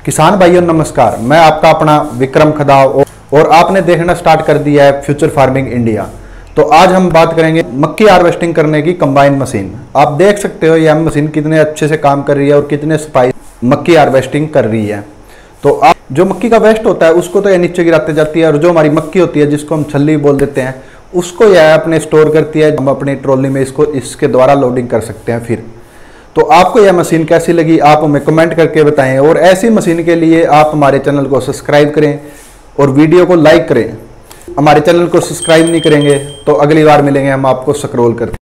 किसान भाइयों नमस्कार, मैं आपका अपना विक्रम खदाव और आपने देखना स्टार्ट कर दिया है फ्यूचर फार्मिंग इंडिया। तो आज हम बात करेंगे मक्की हार्वेस्टिंग करने की कंबाइन मशीन। आप देख सकते हो यह मशीन कितने अच्छे से काम कर रही है और कितने सफाई मक्की हार्वेस्टिंग कर रही है। तो आप जो मक्की का वेस्ट होता है उसको तो यह नीचे गिराते जाती है और जो हमारी मक्की होती है जिसको हम छल्ली बोल देते हैं उसको यह अपने स्टोर करती है। हम अपनी ट्रॉली में इसके द्वारा लोडिंग कर सकते हैं। फिर तो आपको यह मशीन कैसी लगी आप हमें कमेंट करके बताएं और ऐसी मशीन के लिए आप हमारे चैनल को सब्सक्राइब करें और वीडियो को लाइक करें। हमारे चैनल को सब्सक्राइब नहीं करेंगे तो अगली बार मिलेंगे हम आपको स्क्रॉल करते।